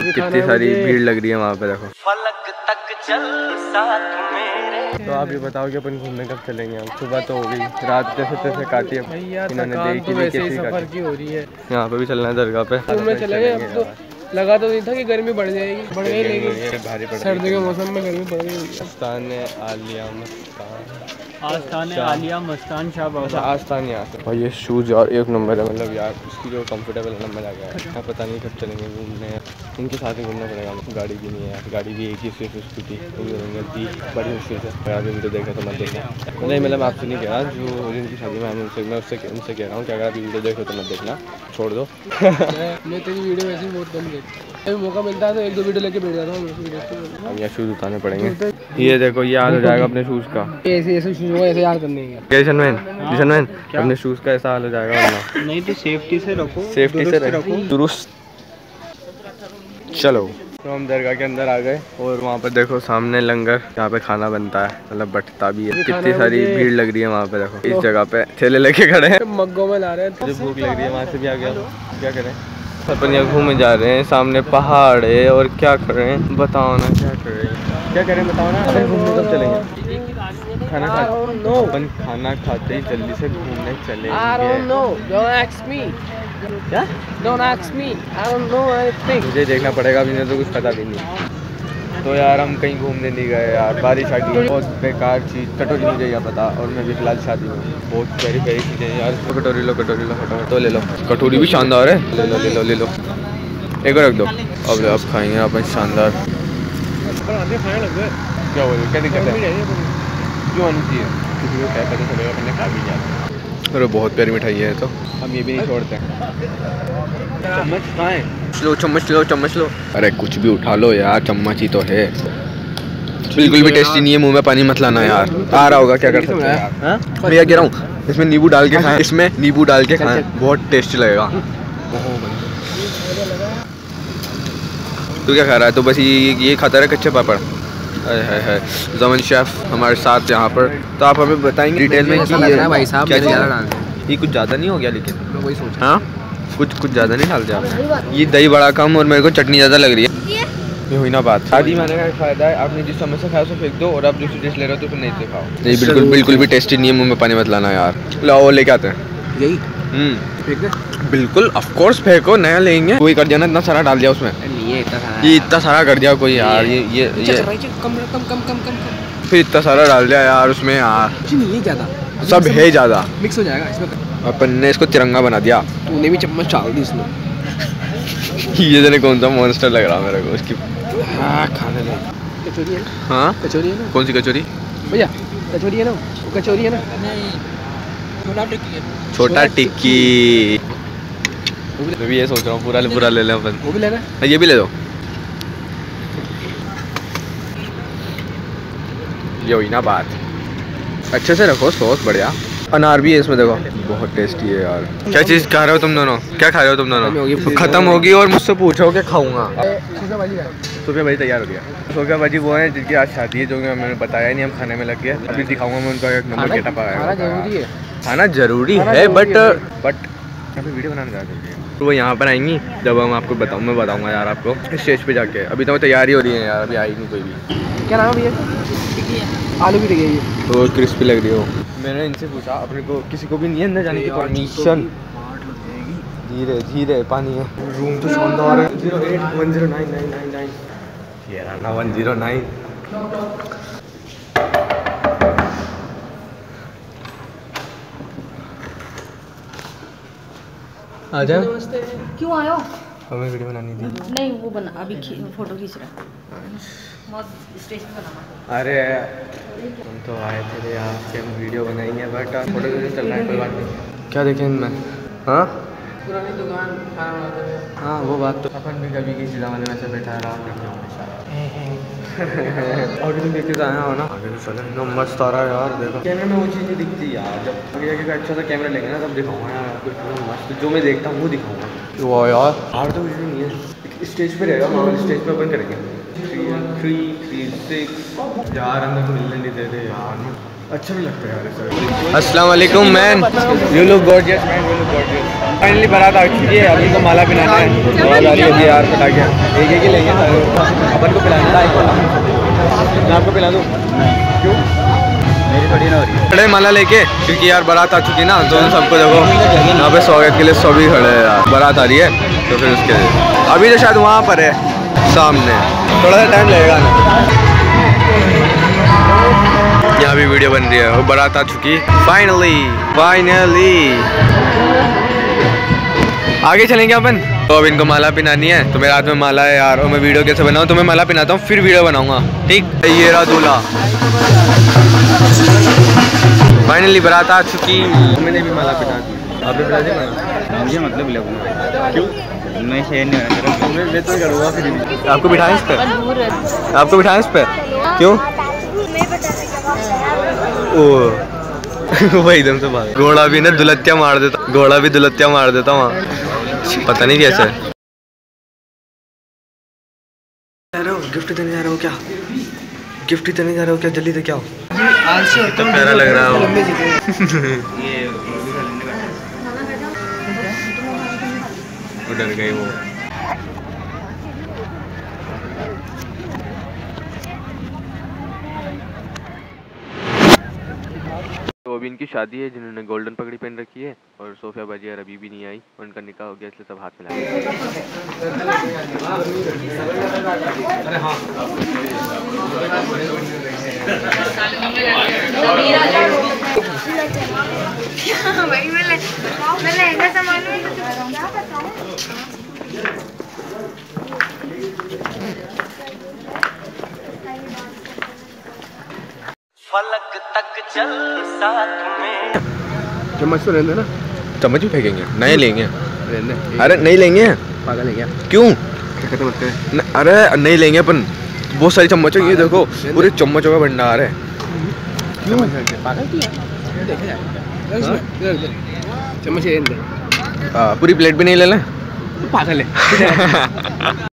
कितनी सारी भीड़ लग रही है वहाँ पे, देखो फलक तक चल साथ मेरे। तो आप ये बताओ कि अपन घूमने कब चलेंगे? हम सुबह तो हो गई, रात जैसे तैसे काटी है इन्होंने, देखी नहीं कैसी सफर की हो रही है। यहाँ पे भी चलना है दरगाह पे, घूमने चलेंगे। अब तो लगा तो नहीं था कि गर्मी बढ़ जाएगी, बढ़ गई, लेकिन भारी पड़, सर्दी के मौसम में गर्मी बढ़ गई। आस्तान आलिया मस्तान शाह बाबा, अच्छा आस्तान यहाँ से। और ये शूज़ और एक नंबर है, मतलब यार उसकी जो कंफर्टेबल है ना, मज़ा आ गया। यहाँ पता नहीं कब चलेंगे घूमने, इनके साथ ही घूमना पड़ेगा। गाड़ी भी नहीं है यार, गाड़ी भी एक ही स्विफ्ट स्कूटी दी, बड़ी मुश्किल से। अगर वीडियो देखा तो मत देखना, नहीं मतलब आपसे नहीं कह रहा, जो जिनकी शादी में मैं उनसे कह रहा हूँ कि अगर आप वीडियो देखो तो मत देखना, छोड़ दो। मैं तेरी वीडियो वैसे ही बहुत कम देखती, मौका मिलता है तो एक दो वीडियो लेके बैठ जाता हूँ। अब यहाँ शूज़ उतारने पड़ेंगे। ये देखो ये हाल हो जाएगा अपने शूज़ का, ऐसे शूज़ ऐसे याद करने हैं। अपने शूज़ का ऐसा हाल हो जाएगा वरना। नहीं तो सेफ्टी से रखो, सेफ्टी से रखो दुरुस्त। चलो तो हम दरगाह के अंदर आ गए और वहाँ पर देखो सामने लंगर, यहाँ पे खाना बनता है, मतलब बटता भी है। कितनी सारी भीड़ लग रही है वहाँ पे, देखो इस जगह पे ठेले लेके खड़े हैं, मग्गों में ला रहे हैं। मुझे भूख लग रही है, वहाँ से भी आ गया, क्या करें। अपन यहाँ घूमने जा रहे हैं, सामने पहाड़ है और क्या कर रहे हैं बताओ ना, क्या कर रहे हैं, क्या करें बताओ ना। अपन घूमने कब चलेंगे? खाना खाते ही जल्दी से घूमने चलेंगे। क्या? Don't ask me. I don't know anything. मुझे देखना पड़ेगा, अभी तो कुछ पता भी नहीं। तो यार हम कहीं घूमने नहीं गए यार, बारिश आ गई, बहुत बेकार चीज़। कटोरी मुझे यहाँ पता, और मैं भी फिलहाल शादी में, बहुत प्यारी प्यारी चीज़ें यार। कटोरी लो तो ले लो, कटोरी भी शानदार है, ले लो एक और रख दो। अब खाएंगे अपन शानदार। क्या बोल, क्या दिक्कत है? क्यों आनी चाहिए, किसी को क्या पता चलेगा, अपने खा भी जाए। अरे बहुत प्यारी मिठाई है, तो हम ये भी नहीं छोड़ते। चम्मच कहाँ है? चम्मच लो। अरे कुछ भी उठा लो यार, चम्मच ही तो है। बिल्कुल भी टेस्टी नहीं है, मुंह में पानी मत लाना यार। आ रहा होगा, क्या कर सकते हैं यार। मैं कह रहा हूँ इसमें नींबू डाल के खाएं, बहुत टेस्टी लगेगा। तू क्या खा रहा है? तो बस ये खाता रहा कच्चे पापड़। है जमन शेफ हमारे साथ यहाँ पर, तो आप हमें बताएंगे डिटेल में कि भाई साहब क्या ये कुछ ज़्यादा नहीं हो गया? लेकिन मैं वही सोचा, हाँ कुछ ज़्यादा नहीं डालते आपने। ये दही बड़ा कम और मेरे को चटनी ज़्यादा लग रही है। ये हुई ना बात। शादी में का फायदा है, आपने जिस समय से खाया उसे फेंक दो, और आप दूसरी डिश ले रहे हो तो फिर नहीं से खाओ। नहीं बिल्कुल भी टेस्टी नहीं है, मुँह में पानी मत लाना यार। लाओ लेके आते हैं यही। बिल्कुल ऑफ कोर्स फेंको, नया लेंगे। कोई कर दिया ना, इतना सारा डाल दिया उसमें, ये इतना सारा कर दिया कोई यार। ये कम फिर इतना सारा डाल दिया यार उसमें यार, नहीं ज़्यादा, सब है ज़्यादा, मिक्स हो जाएगा इसमें। अपन ने इसको तिरंगा बना दिया। तूने भी चम्मच डाल दी इसमें। ये जने कौन सा मॉन्स्टर लग रहा मेरे को इसकी। हाँ खाने लगे। कचौरी है? हाँ कचौरी है ना। कौन सी कचौरी भैया? कचौरी है ना, कचौरी है ना, छोटा टिक्की। मैं भी ये सोच रहा हूँ पूरा ले लें अपन। वो भी लेना, ये भी ले दो। ये हुई ना बात, अच्छे से रखो सॉस बढ़िया। अनार भी है इसमें देखो, बहुत टेस्टी है यार। क्या चीज़ खा रहे हो तुम दोनों? क्या खा रहे हो तुम दोनों? खत्म होगी और मुझसे पूछो कि खाऊंगा। सूफिया भाजी तैयार हो गया। सूफिया भाजी वो है जिनकी आज शादी है, जो कि मैंने बताया नहीं, हम खाने में लग गए। अभी दिखाऊंगा मैं उनका एक नंबर गेटअप आया। खाना जरूरी है बट अभी वीडियो बनाने जा रही है तो वो यहाँ पर आएंगी जब हम आपको मैं बताऊंगा यार आपको स्टेज पे जाके। अभी तो तैयारी हो रही है यार, अभी आई नहीं कोई भी। क्या नाम है भैया? आलू भी टिक्की है तो क्रिस्पी लग रही हो। मैंने इनसे पूछा, अपने को किसी को भी नहीं है अंदर जाने की परमिशन। धीरे पानी है। रूम तो शानदार है। 08109999 ये रहा 109। आ जाओ। क्यों आयो? हमें वीडियो बनानी थी। नहीं वो बना, अभी फोटो खींच रहा है। बहुत स्टेज पे बना। अरे हम तो आए थे यार कि हम वीडियो बनाएंगे बट फोटो वीडियो चल रहा है, कोई बात नहीं। क्या देखें इनमें? हाँ पुरानी दुकान खाना बनाते थे। हाँ वो बात तो अपन भी कभी किसी ज़माने में से बैठा रहा हमेशा। आगे तुम देखते आया हो ना, आगे तो चले एकदम मस्त आ रहा है यार। देखो कैमरे में वो चीज़ नहीं दिखती यार, जब आगे जाके अच्छा सा कैमरा लेंगे ना तब दिखाऊंगा यार आपको मस्त, जो मैं देखता हूँ वो दिखाऊंगा। वो यार हार तो कुछ नहीं है, स्टेज पे रहेगा नॉर्मल स्टेज पे अपन करेंगे। 3 3 6 यार अंदर तो मिलने नहीं देते यार, अच्छा नहीं लगता यार। अस्सलाम वालेकुम man, you look gorgeous man, you look gorgeous. Finally बारात आ चुकी है, अभी को माला पिलाना है। आवाज आ रही है यार, पटाखे एक ही लेंगे अपन को पिलाना था। मैं आपको पिला दूँ? क्यों? मेरी थोड़ी ना हो रही है। खड़े माला लेके, क्योंकि यार बारात आ चुकी है ना, तो सबको देखो यहाँ पे स्वागत के लिए सभी खड़े हैं यार। बारात आ रही है तो फिर उसके अभी तो शायद वहाँ पर है सामने, थोड़ा सा टाइम लगेगा ना। यहाँ भी वीडियो बन रही है, वो बारात आ चुकी फाइनली। आगे चलेंगे अपन। तो अब इनको माला पिनानी है, तो मेरे हाथ में माला है यार, और मैं वीडियो कैसे बनाऊँ? तो मैं माला पिनाता हूँ फिर वीडियो बनाऊंगा, ठीक? ये रहा दूल्हा। फाइनली बारात आ चुकी, मैंने भी माला पिना दी। आपने पिला दी माला? मुझे मतलब लगूंगा। क्यों? मैं शेयर नहीं होना, मैं तो करूँगा फिर भी। आपको बिठाएं इस पर? आपको बिठाएं इस पर? क्यों? ओ वो एकदम से भाग। घोड़ा भी ना दुलत्तियाँ मार देता, घोड़ा भी दुलत्तियाँ मार देता वहाँ, पता नहीं कैसे। गिफ्ट देने जा रहे हो क्या? गिफ्ट देने जा रहे हो क्या? जल्दी से क्या हो? तो प्यारा लग रहा हो। डर गई वो। तो अभी इनकी शादी है, जिन्होंने गोल्डन पगड़ी पहन रखी है, और सोफिया बाजी यार अभी भी नहीं आई, उनका निकाह हो गया, इसलिए सब हाथ मिला। फलक तक चल साथ में। चम्मच तो रहने ना, चम्मच भी फेंकेंगे, नए लेंगे। अरे नहीं लेंगे, पागल है क्या? क्यों? अरे नहीं लेंगे अपन, बहुत सारी चम्मच है, ये देखो पूरे चम्मचों का भंडार है। क्यों? चम्मच पूरी प्लेट भी नहीं ले लें? पागल है।